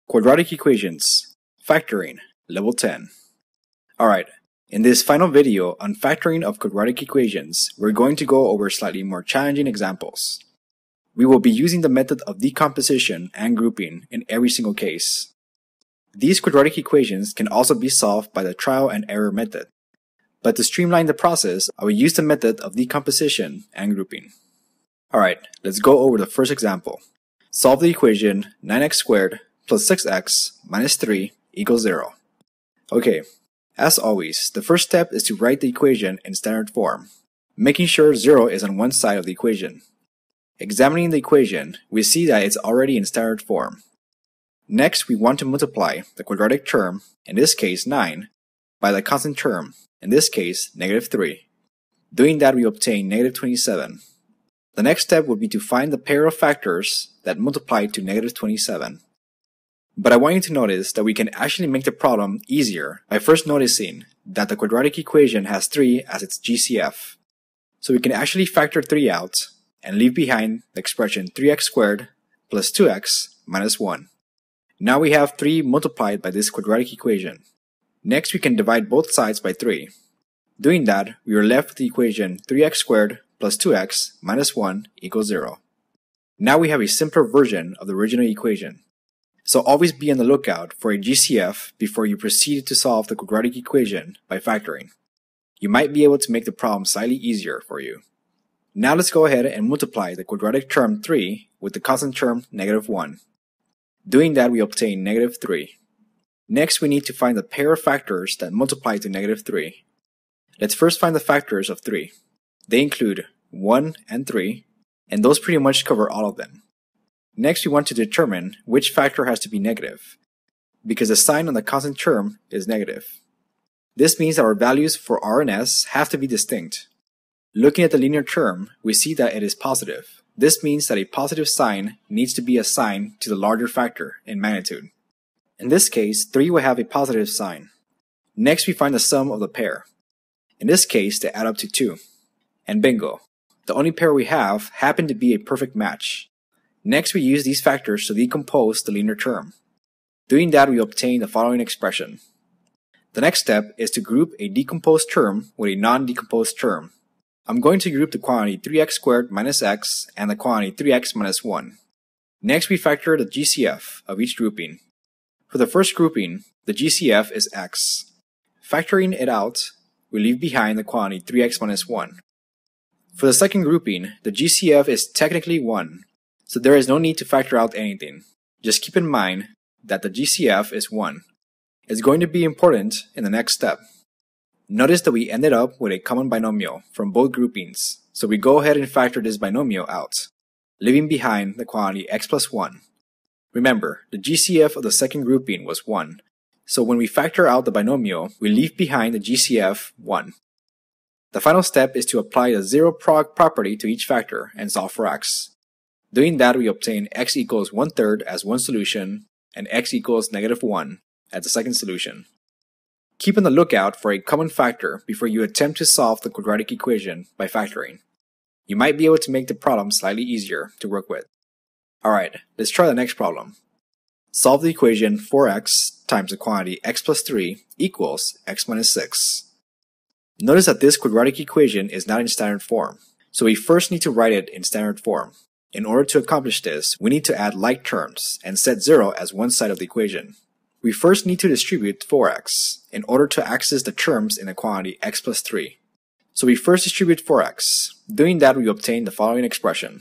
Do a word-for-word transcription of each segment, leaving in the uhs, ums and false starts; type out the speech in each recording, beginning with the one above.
Quadratic equations, factoring, level ten. Alright, in this final video on factoring of quadratic equations, we're going to go over slightly more challenging examples. We will be using the method of decomposition and grouping in every single case. These quadratic equations can also be solved by the trial and error method, but to streamline the process, I will use the method of decomposition and grouping. Alright, let's go over the first example. Solve the equation nine x squared plus six x minus three equals zero. Okay, as always, the first step is to write the equation in standard form, making sure zero is on one side of the equation. Examining the equation, we see that it's already in standard form. Next, we want to multiply the quadratic term, in this case nine, by the constant term, in this case negative three. Doing that, we obtain negative twenty-seven. The next step would be to find the pair of factors that multiply to negative twenty-seven. But I want you to notice that we can actually make the problem easier by first noticing that the quadratic equation has three as its G C F. So we can actually factor three out and leave behind the expression three x squared plus two x minus one. Now we have three multiplied by this quadratic equation. Next, we can divide both sides by three. Doing that, we are left with the equation three x squared plus two x minus one equals zero. Now we have a simpler version of the original equation. So always be on the lookout for a G C F before you proceed to solve the quadratic equation by factoring. You might be able to make the problem slightly easier for you. Now let's go ahead and multiply the quadratic term three with the constant term negative one. Doing that, we obtain negative three. Next, we need to find the pair of factors that multiply to negative three. Let's first find the factors of three. They include one and three, and those pretty much cover all of them. Next, we want to determine which factor has to be negative, because the sign on the constant term is negative. This means that our values for R and S have to be distinct. Looking at the linear term, we see that it is positive. This means that a positive sign needs to be assigned to the larger factor in magnitude. In this case, three will have a positive sign. Next, we find the sum of the pair. In this case, they add up to two. And bingo! The only pair we have happen to be a perfect match. Next, we use these factors to decompose the linear term. Doing that, we obtain the following expression. The next step is to group a decomposed term with a non-decomposed term. I'm going to group the quantity three x squared minus x and the quantity three x minus one. Next, we factor the G C F of each grouping. For the first grouping, the G C F is x. Factoring it out, we leave behind the quantity three x minus one. For the second grouping, the G C F is technically one, so there is no need to factor out anything. Just keep in mind that the G C F is one. It's going to be important in the next step. Notice that we ended up with a common binomial from both groupings, so we go ahead and factor this binomial out, leaving behind the quantity x plus one. Remember, the G C F of the second grouping was one, so when we factor out the binomial, we leave behind the G C F one. The final step is to apply the zero product property to each factor and solve for x. Doing that, we obtain x equals one third as one solution and x equals negative one as the second solution. Keep on the lookout for a common factor before you attempt to solve the quadratic equation by factoring. You might be able to make the problem slightly easier to work with. Alright, let's try the next problem. Solve the equation four x times the quantity x plus three equals x minus six. Notice that this quadratic equation is not in standard form, so we first need to write it in standard form. In order to accomplish this, we need to add like terms and set zero as one side of the equation. We first need to distribute four x in order to access the terms in the quantity x plus three. So we first distribute four x. Doing that, we obtain the following expression.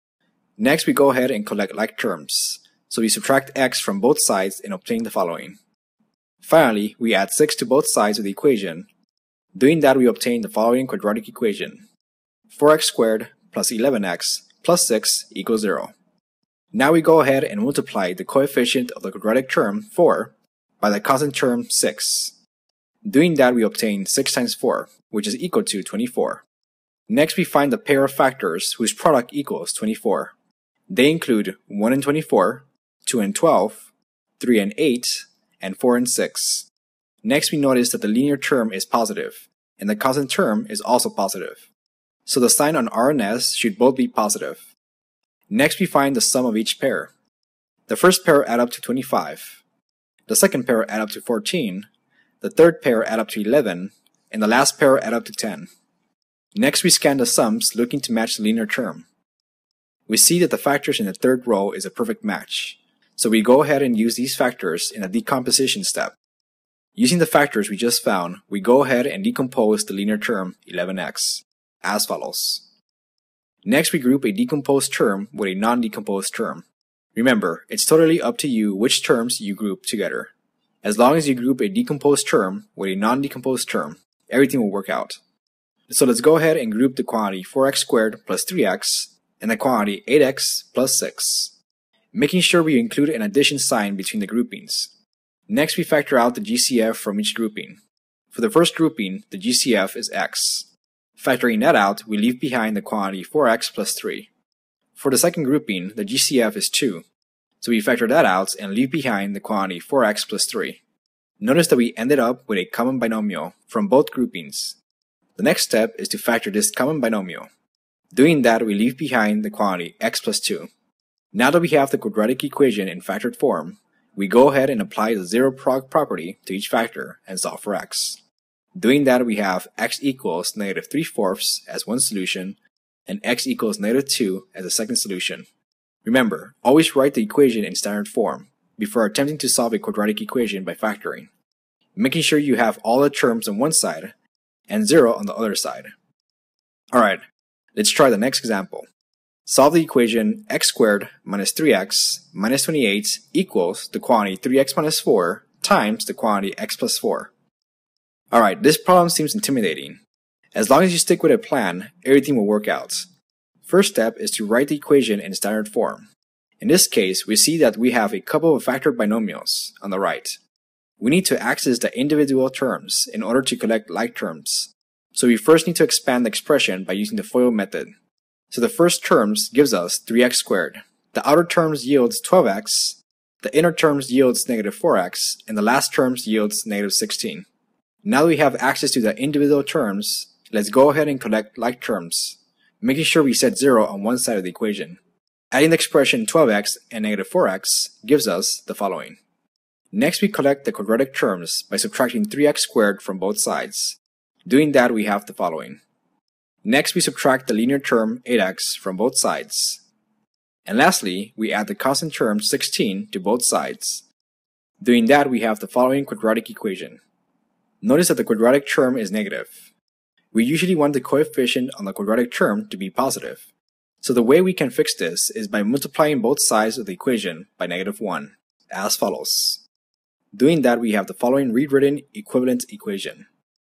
Next, we go ahead and collect like terms. So we subtract x from both sides and obtain the following. Finally, we add six to both sides of the equation. Doing that, we obtain the following quadratic equation. four x squared plus eleven x plus six equals zero. Now we go ahead and multiply the coefficient of the quadratic term four by the constant term six. Doing that, we obtain six times four, which is equal to twenty-four. Next, we find the pair of factors whose product equals twenty-four. They include one and twenty-four, two and twelve, three and eight, and four and six. Next, we notice that the linear term is positive, and the constant term is also positive. So the sign on R and S should both be positive. Next, we find the sum of each pair. The first pair add up to twenty-five, the second pair add up to fourteen, the third pair add up to eleven, and the last pair add up to ten. Next, we scan the sums looking to match the linear term. We see that the factors in the third row is a perfect match, so we go ahead and use these factors in the decomposition step. Using the factors we just found, we go ahead and decompose the linear term eleven x as follows. Next, we group a decomposed term with a non-decomposed term. Remember, it's totally up to you which terms you group together. As long as you group a decomposed term with a non-decomposed term, everything will work out. So let's go ahead and group the quantity four x squared plus three x and the quantity eight x plus six, making sure we include an addition sign between the groupings. Next, we factor out the G C F from each grouping. For the first grouping, the G C F is x. Factoring that out, we leave behind the quantity four x plus three. For the second grouping, the G C F is two, so we factor that out and leave behind the quantity four x plus three. Notice that we ended up with a common binomial from both groupings. The next step is to factor this common binomial. Doing that, we leave behind the quantity x plus two. Now that we have the quadratic equation in factored form, we go ahead and apply the zero product property to each factor and solve for x. Doing that, we have x equals negative three fourths as one solution and x equals negative two as a second solution. Remember, always write the equation in standard form before attempting to solve a quadratic equation by factoring, making sure you have all the terms on one side and zero on the other side. Alright, let's try the next example. Solve the equation x squared minus three x minus twenty-eight equals the quantity three x minus four times the quantity x plus four. Alright, this problem seems intimidating. As long as you stick with a plan, everything will work out. First step is to write the equation in standard form. In this case, we see that we have a couple of factored binomials on the right. We need to access the individual terms in order to collect like terms. So we first need to expand the expression by using the FOIL method. So the first terms gives us three x squared. The outer terms yields twelve x, the inner terms yields negative four x, and the last terms yields negative sixteen. Now that we have access to the individual terms, let's go ahead and collect like terms, making sure we set zero on one side of the equation. Adding the expression twelve x and negative four x gives us the following. Next, we collect the quadratic terms by subtracting three x squared from both sides. Doing that, we have the following. Next, we subtract the linear term eight x from both sides. And lastly, we add the constant term sixteen to both sides. Doing that, we have the following quadratic equation. Notice that the quadratic term is negative. We usually want the coefficient on the quadratic term to be positive. So the way we can fix this is by multiplying both sides of the equation by negative one, as follows. Doing that, we have the following rewritten equivalent equation.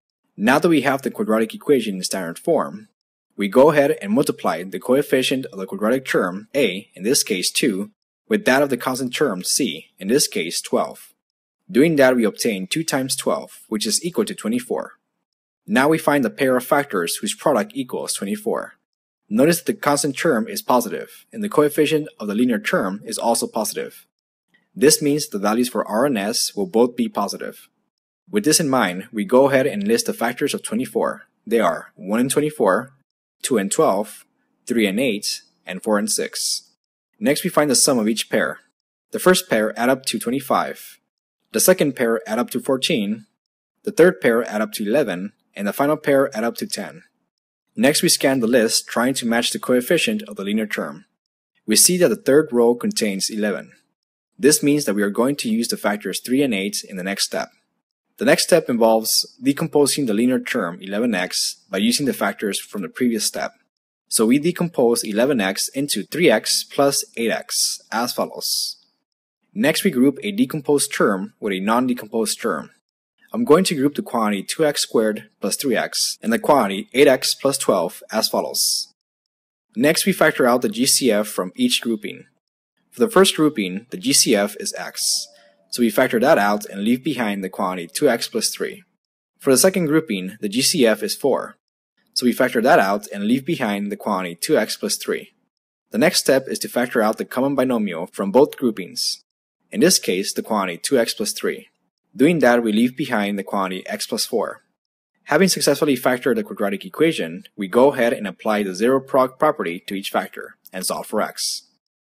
Now that we have the quadratic equation in standard form, we go ahead and multiply the coefficient of the quadratic term a, in this case two, with that of the constant term c, in this case twelve. Doing that, we obtain two times twelve, which is equal to twenty-four. Now we find the pair of factors whose product equals twenty-four. Notice that the constant term is positive, and the coefficient of the linear term is also positive. This means the values for r and s will both be positive. With this in mind, we go ahead and list the factors of twenty-four. They are one and twenty-four, two and twelve, three and eight, and four and six. Next, we find the sum of each pair. The first pair add up to twenty-five. The second pair add up to fourteen. The third pair add up to eleven. And the final pair add up to ten. Next, we scan the list trying to match the coefficient of the linear term. We see that the third row contains eleven. This means that we are going to use the factors three and eight in the next step. The next step involves decomposing the linear term eleven x by using the factors from the previous step. So we decompose eleven x into three x plus eight x as follows. Next, we group a decomposed term with a non-decomposed term. I'm going to group the quantity two x squared plus three x and the quantity eight x plus twelve as follows. Next, we factor out the G C F from each grouping. For the first grouping, the G C F is x, so we factor that out and leave behind the quantity two x plus three. For the second grouping, the G C F is four, so we factor that out and leave behind the quantity two x plus three. The next step is to factor out the common binomial from both groupings, in this case the quantity two x plus three. Doing that, we leave behind the quantity x plus four. Having successfully factored the quadratic equation, we go ahead and apply the zero product property to each factor and solve for x.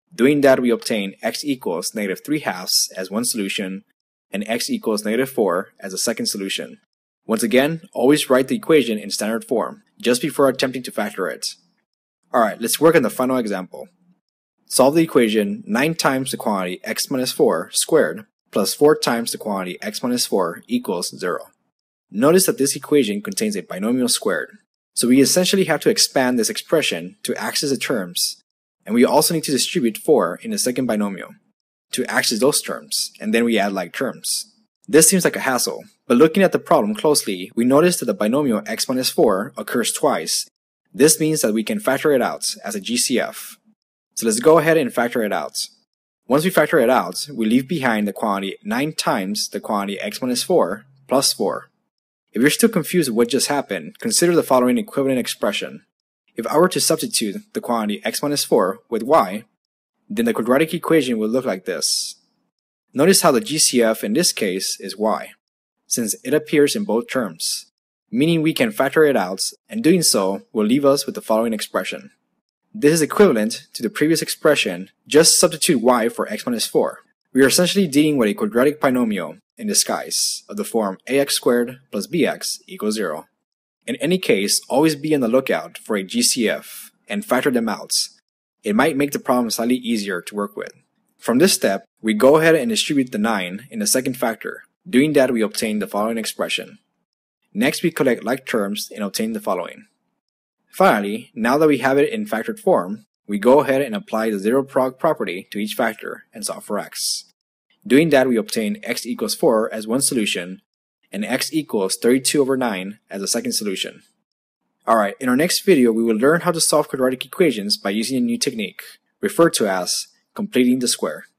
Doing that, we obtain x equals negative three halves as one solution and x equals negative four as a second solution. Once again, always write the equation in standard form just before attempting to factor it. Alright, let's work on the final example. Solve the equation nine times the quantity x minus four squared plus four times the quantity x minus four equals zero. Notice that this equation contains a binomial squared, so we essentially have to expand this expression to access the terms, and we also need to distribute four in the second binomial to access those terms, and then we add like terms. This seems like a hassle, but looking at the problem closely, we notice that the binomial x minus four occurs twice. This means that we can factor it out as a G C F. So let's go ahead and factor it out. Once we factor it out, we leave behind the quantity nine times the quantity x minus four plus four. If you're still confused with what just happened, consider the following equivalent expression. If I were to substitute the quantity x minus four with y, then the quadratic equation would look like this. Notice how the G C F in this case is y, since it appears in both terms, meaning we can factor it out, and doing so will leave us with the following expression. This is equivalent to the previous expression, just substitute y for x minus four. We are essentially dealing with a quadratic binomial in disguise of the form ax squared plus bx equals zero. In any case, always be on the lookout for a G C F and factor them out. It might make the problem slightly easier to work with. From this step, we go ahead and distribute the nine in the second factor. Doing that, we obtain the following expression. Next, we collect like terms and obtain the following. Finally, now that we have it in factored form, we go ahead and apply the zero prog property to each factor and solve for x. Doing that, we obtain x equals four as one solution and x equals thirty-two over nine as a second solution. Alright, in our next video, we will learn how to solve quadratic equations by using a new technique, referred to as completing the square.